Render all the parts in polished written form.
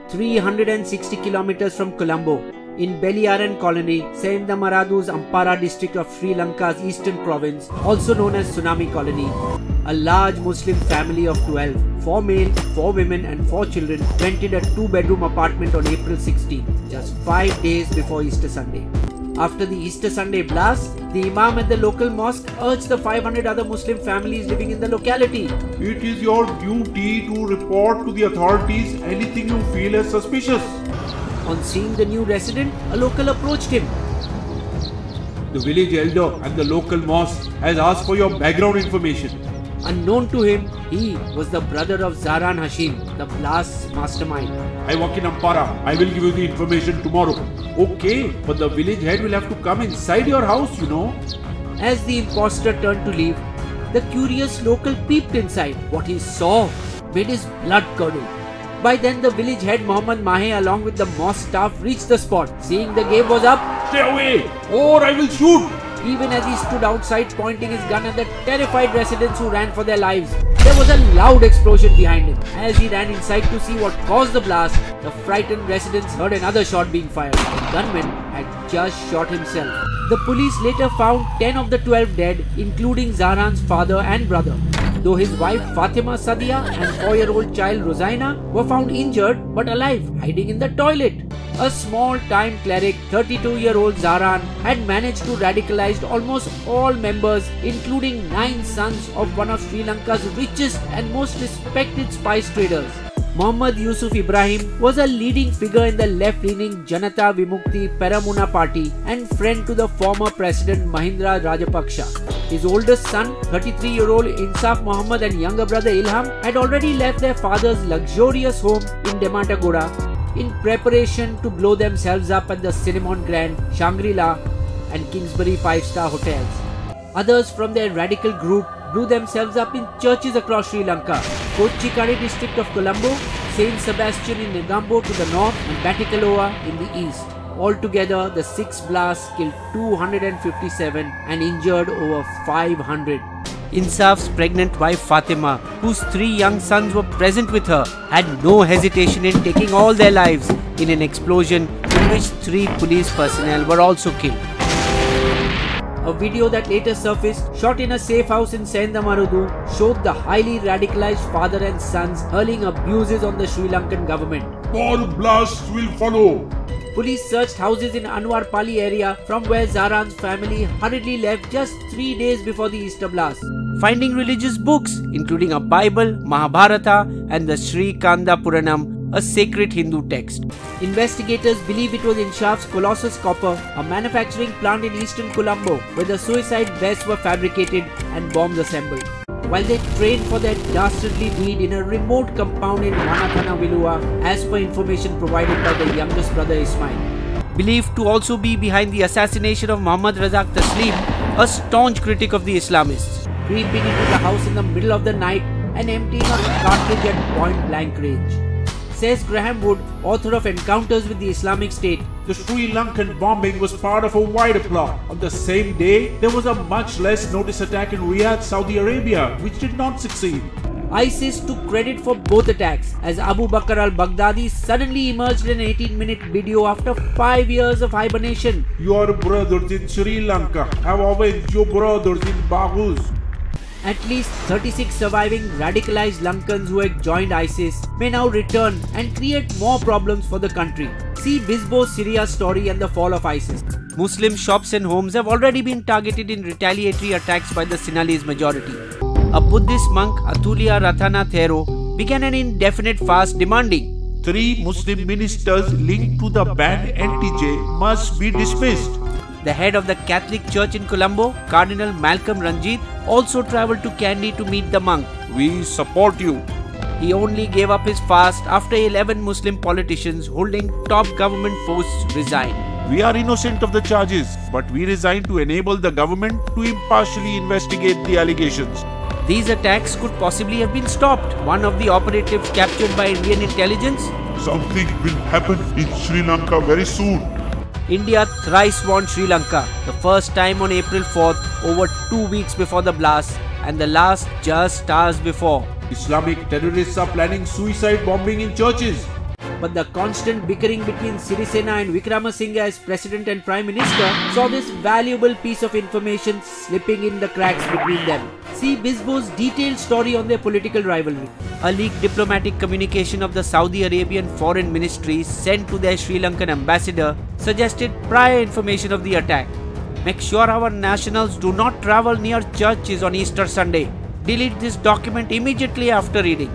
360 kilometers from Colombo, in Beliaran colony, Saindamaradu's Ampara district of Sri Lanka's eastern province, also known as Tsunami colony, a large Muslim family of 12, 4 male, 4 women and 4 children rented a 2-bedroom apartment on April 16, just 5 days before Easter Sunday. After the Easter Sunday blast, the Imam at the local mosque urged the 500 other Muslim families living in the locality. It is your duty to report to the authorities anything you feel as suspicious. On seeing the new resident, a local approached him. The village elder and the local mosque has asked for your background information. Unknown to him, he was the brother of Zaran Hashim, the blast's mastermind. I work in Ampara. I will give you the information tomorrow. Okay, but the village head will have to come inside your house, you know. As the imposter turned to leave, the curious local peeped inside. What he saw made his blood curdle. By then, the village head Muhammad Mahe along with the mosque staff reached the spot. Seeing the game was up, "Stay away or I will shoot!" Even as he stood outside pointing his gun at the terrified residents who ran for their lives, there was a loud explosion behind him. As he ran inside to see what caused the blast, the frightened residents heard another shot being fired. The gunman had just shot himself. The police later found 10 of the 12 dead, including Zaran's father and brother, though his wife Fatima Sadia and 4-year-old child Rosaina were found injured but alive, hiding in the toilet. A small-time cleric, 32-year-old Zaran, had managed to radicalize almost all members, including 9 sons of one of Sri Lanka's richest and most respected spice traders. Muhammad Yusuf Ibrahim was a leading figure in the left-leaning Janata Vimukti Peramuna party and friend to the former President Mahindra Rajapaksa. His oldest son, 33-year-old Insaf Muhammad, and younger brother Ilham had already left their father's luxurious home in Dematagoda in preparation to blow themselves up at the Cinnamon Grand, Shangri-La and Kingsbury 5-star hotels. Others from their radical group blew themselves up in churches across Sri Lanka, Kochikade district of Colombo, Saint Sebastian in Negombo to the north and Batticaloa in the east. Altogether, the 6 blasts killed 257 and injured over 500. Insaf's pregnant wife Fatima, whose 3 young sons were present with her, had no hesitation in taking all their lives in an explosion in which 3 police personnel were also killed. A video that later surfaced, shot in a safe house in Saindamarudu, showed the highly radicalized father and sons hurling abuses on the Sri Lankan government. More blasts will follow. Police searched houses in Anwar Pali area from where Zaran's family hurriedly left just 3 days before the Easter blast, finding religious books including a Bible, Mahabharata and the Sri Kanda Puranam, a sacred Hindu text. Investigators believe it was Insaf's Colossus Copper, a manufacturing plant in eastern Colombo, where the suicide vests were fabricated and bombs assembled. While they trained for their dastardly deed in a remote compound in Manakana Vilua, as per information provided by the youngest brother Ismail. Believed to also be behind the assassination of Muhammad Razak Taslim, a staunch critic of the Islamists, creeping into the house in the middle of the night and emptying a cartridge at point-blank range. Says Graham Wood, author of Encounters with the Islamic State, the Sri Lankan bombing was part of a wider plot. On the same day, there was a much less noticed attack in Riyadh, Saudi Arabia, which did not succeed. ISIS took credit for both attacks, as Abu Bakr al-Baghdadi suddenly emerged in an 18-minute video after 5 years of hibernation. Your brothers in Sri Lanka have avenged your brothers in Baghuz. At least 36 surviving radicalized Lankans who had joined ISIS may now return and create more problems for the country. See Bisbo Syria story and the fall of ISIS. Muslim shops and homes have already been targeted in retaliatory attacks by the Sinhalese majority. A Buddhist monk, Atulya Ratana Thero, began an indefinite fast demanding 3 Muslim ministers linked to the band NTJ must be dismissed. The head of the Catholic Church in Colombo, Cardinal Malcolm Ranjit, also travelled to Kandy to meet the monk. We support you. He only gave up his fast after 11 Muslim politicians holding top government posts resigned. We are innocent of the charges, but we resigned to enable the government to impartially investigate the allegations. These attacks could possibly have been stopped. One of the operatives captured by Indian intelligence. Something will happen in Sri Lanka very soon. India thrice warned Sri Lanka, the first time on April 4th, over 2 weeks before the blast, and the last just hours before. Islamic terrorists are planning suicide bombing in churches. But the constant bickering between Sirisena and Wickramasinghe as President and Prime Minister saw this valuable piece of information slipping in the cracks between them. See Bisbo's detailed story on their political rivalry. A leaked diplomatic communication of the Saudi Arabian Foreign Ministry sent to their Sri Lankan ambassador suggested prior information of the attack. Make sure our nationals do not travel near churches on Easter Sunday. Delete this document immediately after reading.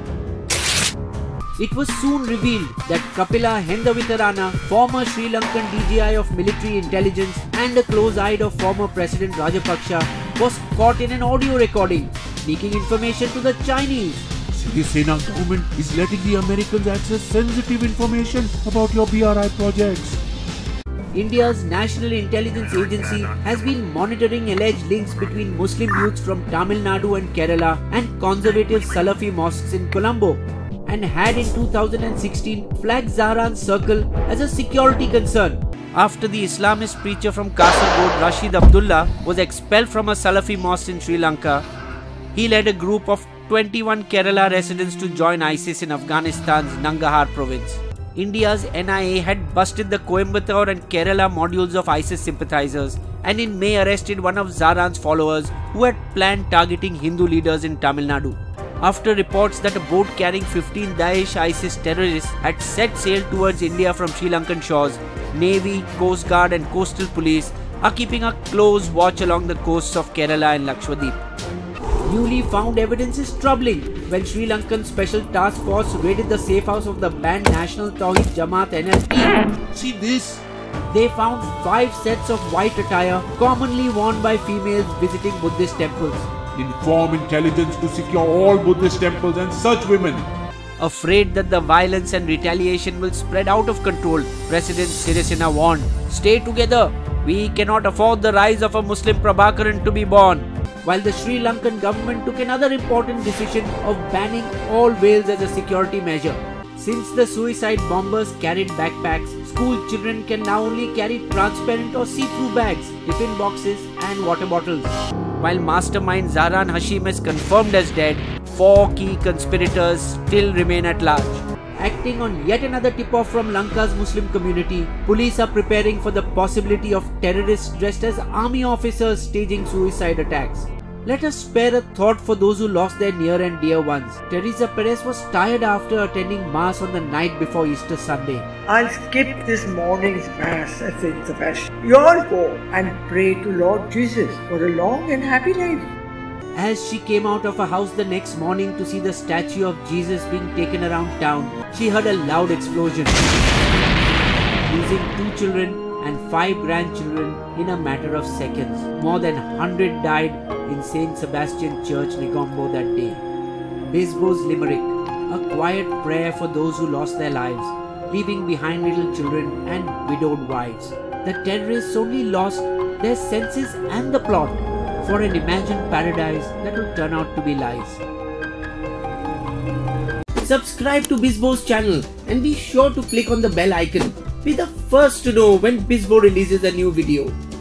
It was soon revealed that Kapila Hendavitharana, former Sri Lankan DGI of military intelligence and a close eye of former President Rajapaksa, was caught in an audio recording, leaking information to the Chinese. Sirisena government is letting the Americans access sensitive information about your BRI projects. India's National Intelligence Agency has been monitoring alleged links between Muslim youths from Tamil Nadu and Kerala and conservative Salafi mosques in Colombo, and had in 2016 flagged Zahran's circle as a security concern after the Islamist preacher from Kasaragod, Rashid Abdullah, was expelled from a Salafi mosque in Sri Lanka. He led a group of 21 Kerala residents to join ISIS in Afghanistan's Nangarhar province. India's NIA had busted the Coimbatore and Kerala modules of ISIS sympathizers and in May arrested one of Zahran's followers who had planned targeting Hindu leaders in Tamil Nadu. After reports that a boat carrying 15 Daesh ISIS terrorists had set sail towards India from Sri Lankan shores, Navy, Coast Guard and Coastal Police are keeping a close watch along the coasts of Kerala and Lakshadweep. Newly found evidence is troubling when Sri Lankan Special Task Force raided the safe house of the banned National Tawhid Jamaat NLP. See this? They found 5 sets of white attire commonly worn by females visiting Buddhist temples. Inform intelligence to secure all Buddhist temples and such women. Afraid that the violence and retaliation will spread out of control, President Sirisena warned, "Stay together. We cannot afford the rise of a Muslim Prabhakaran to be born." While the Sri Lankan government took another important decision of banning all veils as a security measure. Since the suicide bombers carried backpacks, school children can now only carry transparent or see-through bags, tiffin boxes and water bottles. While mastermind Zahran Hashim is confirmed as dead, 4 key conspirators still remain at large. Acting on yet another tip-off from Lanka's Muslim community, police are preparing for the possibility of terrorists dressed as army officers staging suicide attacks. Let us spare a thought for those who lost their near and dear ones. Teresa Perez was tired after attending Mass on the night before Easter Sunday. I'll skip this morning's Mass as it's the fashion. You all go and pray to Lord Jesus for a long and happy life. As she came out of her house the next morning to see the statue of Jesus being taken around town, she heard a loud explosion, losing 2 children and 5 grandchildren in a matter of seconds. More than 100 died in St. Sebastian Church, Negombo that day. Bisbo's Limerick, a quiet prayer for those who lost their lives, leaving behind little children and widowed wives. The terrorists only lost their senses and the plot for an imagined paradise that would turn out to be lies. Subscribe to Bisbo's channel and be sure to click on the bell icon. Be the first to know when Bisbo releases a new video.